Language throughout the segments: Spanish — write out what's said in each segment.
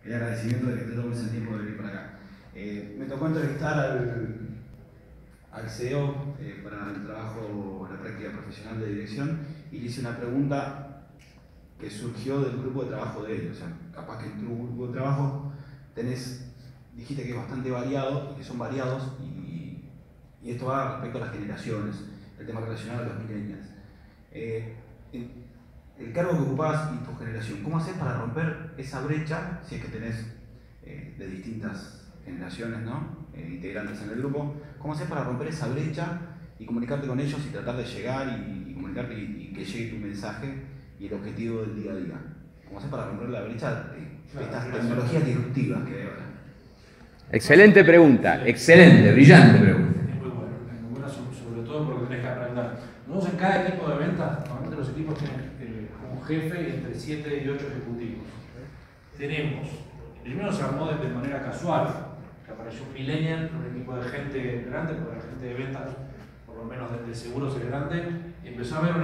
el agradecimiento de que te tomes el tiempo de venir para acá. Me tocó entrevistar al CEO para el trabajo, la práctica profesional de dirección, y le hice una pregunta que surgió del grupo de trabajo de él. O sea, capaz que en tu grupo de trabajo dijiste que es bastante variado, y que son variados, y esto va respecto a las generaciones, el tema relacionado a los millennials. El cargo que ocupás y tu generación, ¿cómo haces para romper esa brecha, si es que tenés de distintas generaciones, ¿no? Integrantes en el grupo? ¿Cómo haces para romper esa brecha y comunicarte con ellos y tratar de llegar y comunicarte y que llegue tu mensaje y el objetivo del día a día? ¿Cómo haces para romper la brecha de estas tecnologías disruptivas que hay ahora? Excelente pregunta, excelente, brillante pregunta. Es muy buena, sobre todo porque tenés que aprender. Nosotros en cada equipo de ventas, normalmente los equipos tienen un jefe y entre 7 y 8 ejecutivos. Tenemos, primero se armó de manera casual, que apareció un millennial, un equipo de gente grande, porque la gente de ventas, por lo menos de seguros es grande, y empezó a haber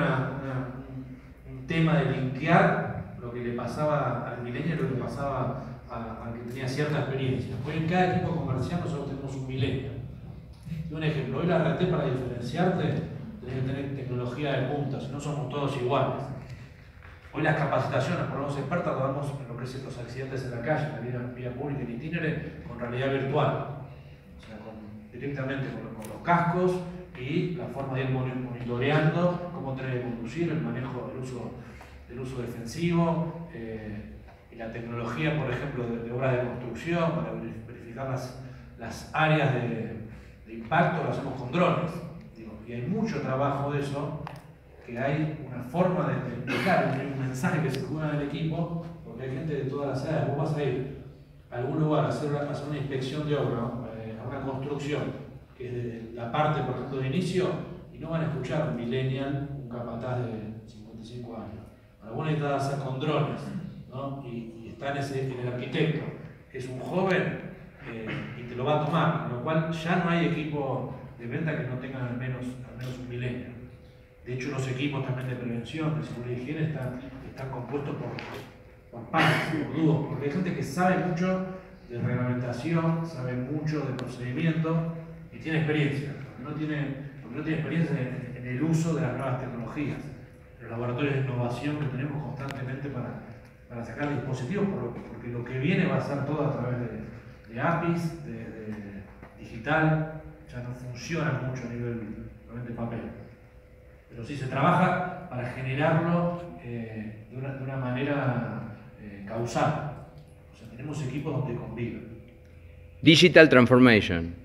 un tema de linkear lo que le pasaba al millennial y lo que le pasaba al que tenía cierta experiencia. Hoy en cada equipo comercial nosotros tenemos un millennial. Y un ejemplo, hoy la RT para diferenciarte tenés que tener tecnología de punta, si no somos todos iguales. Hoy las capacitaciones, por los expertos, lo damos en lo que es los accidentes en la calle, en la vía pública, en itinere, con realidad virtual. O sea, directamente con los cascos y la forma de ir monitoreando cómo tenés que conducir, el manejo del uso defensivo, y la tecnología, por ejemplo, de obras de construcción, para verificar las áreas de impacto, lo hacemos con drones. Y hay mucho trabajo de eso, que hay una forma de explicar, hay un mensaje que se juega en el equipo, porque hay gente de todas las áreas. Vos vas a ir a algún lugar a hacer una inspección de obra, a una construcción, que es de la parte, por ejemplo, de inicio, y no van a escuchar un millennial, un capataz de 55 años. Algunos necesitan hacer con drones, ¿no? Y está en el arquitecto, que es un joven, y te lo va a tomar, con lo cual ya no hay equipo de venta que no tengan al menos un millennial. De hecho, los equipos también de prevención, de seguridad y higiene están compuestos por pares, por dúos, porque hay gente que sabe mucho de reglamentación, sabe mucho de procedimiento y tiene experiencia, porque no tiene experiencia en el uso de las nuevas tecnologías, los laboratorios de innovación que tenemos constantemente para sacar dispositivos, porque lo que viene va a ser todo a través de APIs, de digital. Ya no funciona mucho a nivel de papel, pero sí se trabaja para generarlo de una manera causal. O sea, tenemos equipos donde conviven. Digital Transformation.